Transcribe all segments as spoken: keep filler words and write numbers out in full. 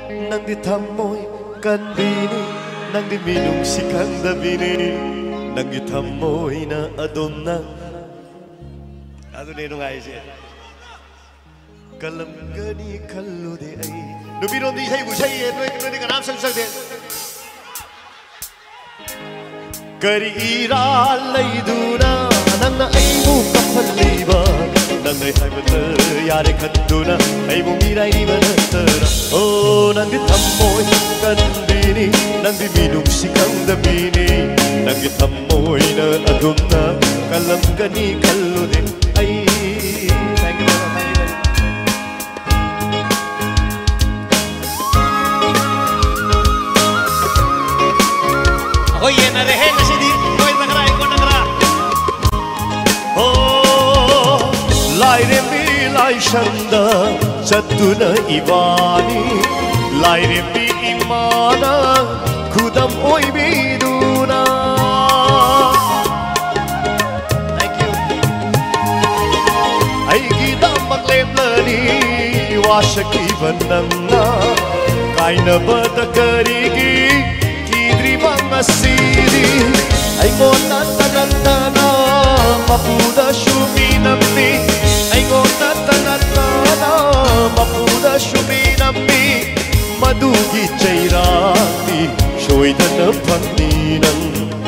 Nang di thamoy kanbini, nang di minung sikang dabini, nang di thamoy na adom na. Ado na yung nga siya. Kalam gani kallo de ay. Nubinom di siya ibusay, ito ay kanam sang-sang din. Kari iralay duna, nang na ay mo kapaliban, nang na ay mata yari kanduna, ay mo miray di manatara. Oh, nang di thamoy kanbini, nang di minum sikang dabini, nang di thamoy na adom na, kalam gani kallo de ay. Thank you, thank you. Ako yan na rin kasi di ko yung nagara, ko nagara. Oh, lai re mi lai shanda chatu na ibani, lai re mi imana kudam oi biduna. Thank you. Ay gidam maglem lani washaki banana kaina bata karigi masidi ay ngota tanatana mapuda shuminami ay ngota tanatana mapuda shuminami madugi chairati shoidana phanninam.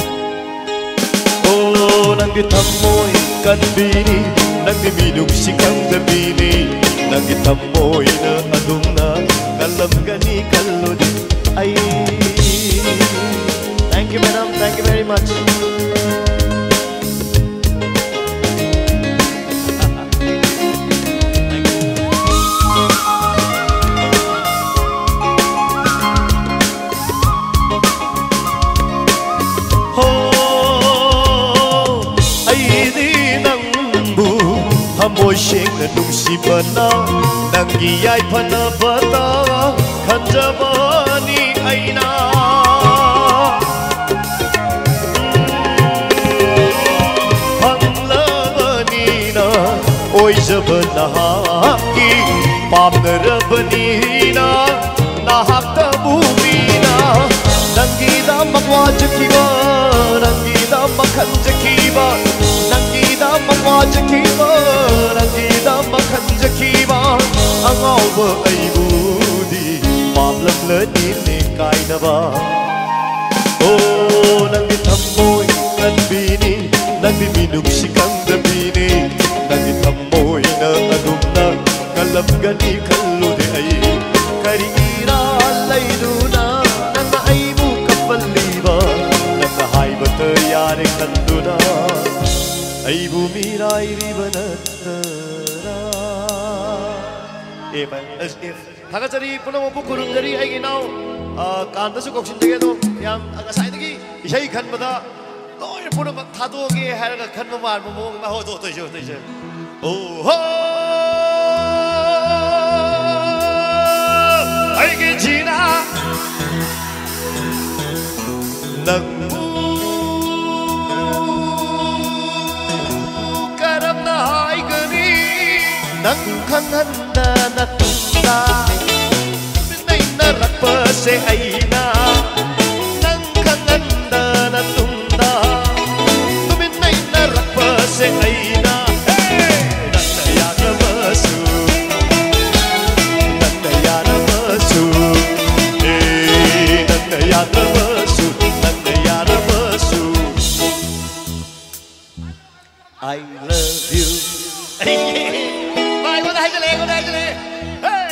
Oh, nang di thamoy kanbini, nang di minum sikang dabini, nang di thamoy na adum na kalam gani kallo di ay. Thank you, madam. Thank you very much. Oh, ay di nang bu hamoy sing na nungsibana nang giyay panabata kanjamani ay na. Oy jab nahaki pamna rabnina nahakta bhumina nangida magwaj kiba nangida makhanj kiba nangida magwaj kiba nangida makhanj kiba angauba aibudi pamlam lani ne kainaba. Oh, nangi thamoy kanbini, nangi minum sikang dabini, nangi thamoy na adum na kalam gani kallo de ay. Kari iralay duna nang na ay mo kapaliba, nang na hay bata yari kanduna ay bumiray ribanatara. Eh, as if 다가자리 पुनः mo kurung jari ay ginaw kandasu koksin degedo yam agasai degi isai khanbada loy puno mak thadogge haraga khanba mar mo ma ho to to jo to jo oh ho ai ge jina nang karam na ai gani nang khananda na tunda rakpa se aina nang kananda na tunda tumin nai na rakpa se aina nanda ya basu nanda ya basu eh nanda ya basu nanda ya basu I love you vai con dai le con dai le hey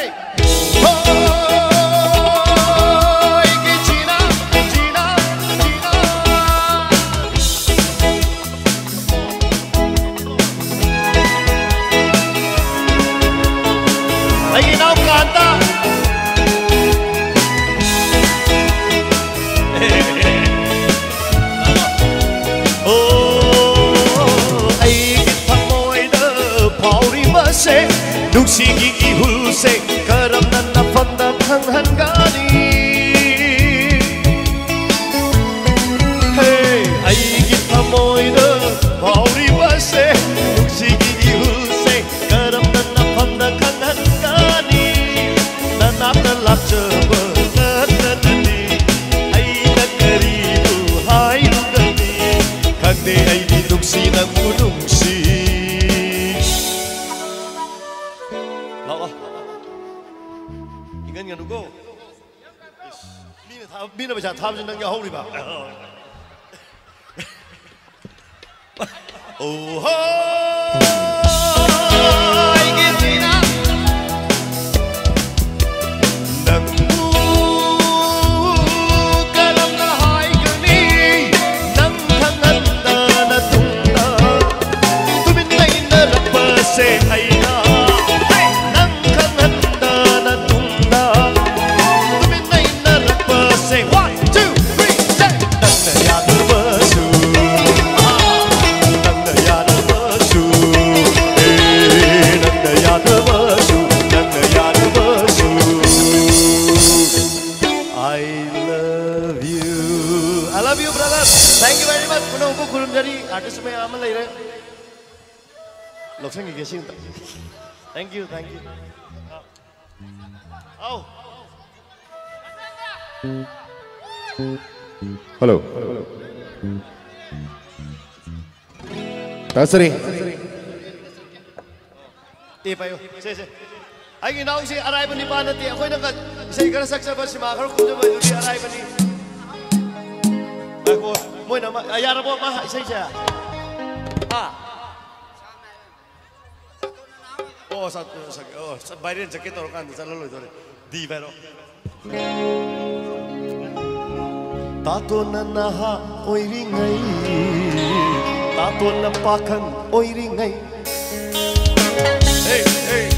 nungsigi ihulse karam na panda khanghan gani hey ai gi thamoy na bauri base nungsigi ihulse karam na panda khanghan gani na na lap chaba ngân ngân cô mi là thao mi là bây giờ thao cho năng nhau đi bảo oh hoi cái gì đó nâng mu cái lâm nó hỏi cái đi nâng thằng anh ta nó tung ta tôi bên đây nó là bờ xe hay na nâng thằng anh ta nó tung ta tôi bên đây nó là bờ xe one two three say nâng là ya nó bờ su Thank you very much. Kuno ko kurum jari artist mein amal lai rahe. Lok sang ki sing. Thank you, thank you. Oh. Hello. Tasri. Ti payo. Se se. Ai ki naung si arai bani pa na ti. Akoi nang ka sei kar sak sa ba si ma khar kum jo ba ti arai bani. Ako moi na ayara bo ma sei cha. Ah. Oh sa sa oh sa bayren jacket tor kan sa lolo dore. Di baro. Tato na naha oiri ngai. Tato na pakhang oiri ngai. Hey hey.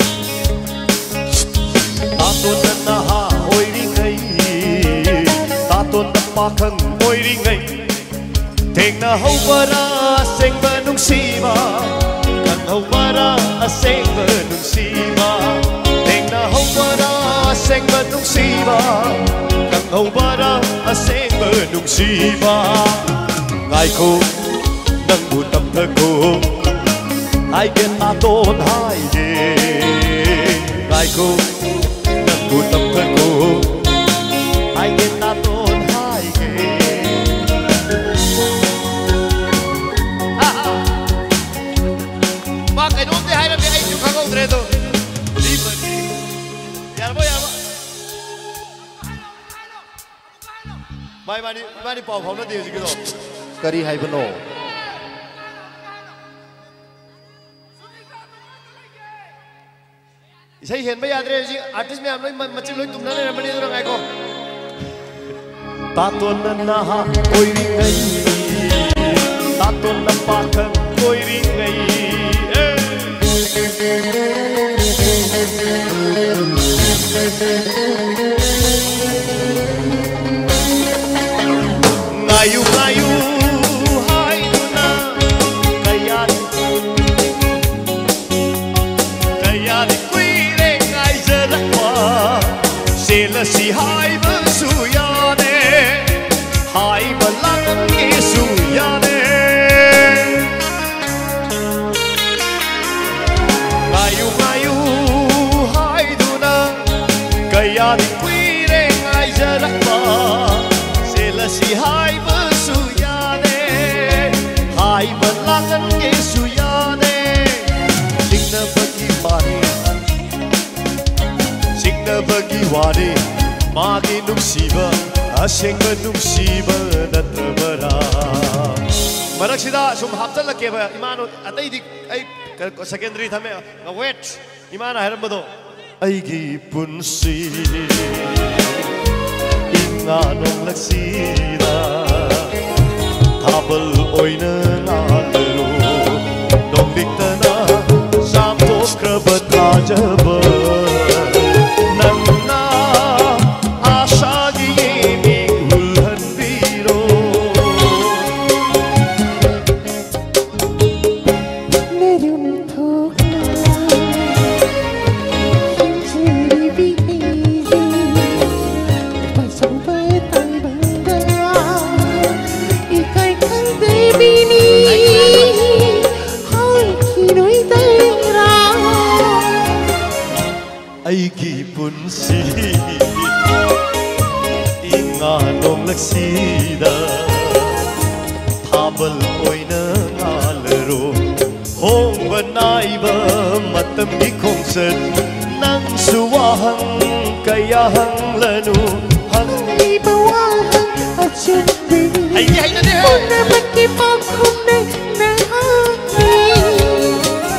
Tato na naha oiri ngai. Tato na pakhang oiri ngai. Theng na hau bara seng ba nung siba. Kan hau bara seng ba nung siba. Theng na hau bara seng ba nung siba. Kan hau bara seng ba nung siba. Ngai ko nang bu tam thơ ko. Hai gen ta tôn hai ge. Ngai ko nang bu tam thơ ko. Hai gen ta tôn hai ge. Cái nút thế hay là cái anh chụp kháng không thế thôi đi mà đi giờ bao giờ mai mai đi mai đi bỏ phòng nó điều gì cái đó cái đi hay vẫn ổn xây hiện bây giờ đây gì artist mình nói mà chỉ nói tụm nó này mà đi đâu ngay cô ta tuần na na ôi đi ngay ta tuần na pa thân ôi đi ngay Ngayu ngayu hai na kaya kaya ni quy le ngai giờ lắc qua sẽ là si hai bên suya ne hai bên lăng nghe suya ne ngayu ngayu hai na kaya ni quy le ngai giờ lắc qua si hai bên suya ne hai bên langan nghe suya ne sing na bagi wani sing na bagi wani magi nung siba aseng ba nung siba natabara marak sida sum haptal la ke ba imano atai di ai secondary thame nga wait imana haram bado ai gi punsi nganong laksida tabal oina ngalero dong diktana samto krabat ajaba nanna asha gi mi ulhan biro Aigi punsi inganong laksida thabal oina ngalero hong banai ba matam gi khongsan nang suwahang kaya hanglanu Hangli bawahan at siyempre Ay, di, ay, na, di, Kung na magkipagkunay na hangin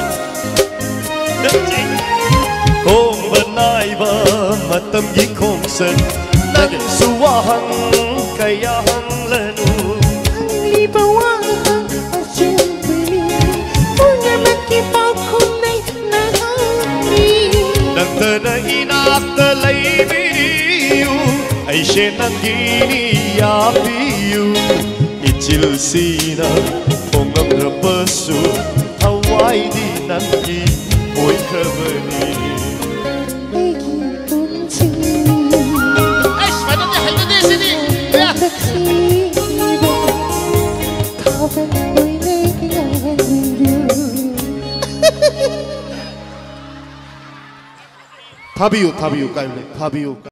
Kung banay ba matamgi kong san Nang suwahang kaya hanglanu Hangli bawahan at siyempre Kung na magkipagkunay na hangin Nang tanahinak talay biniyu Ay siya nang giniyapiyu Ichil sina Pongam rapasu Hawaii di nangi Moy kabani Lagi kunci Ay, paano niya? Ay, na, di, sini. Kaya. Taksiba Kapan mo'y nagkakagulo Tabiyo, tabiyo, kayo, tabiyo.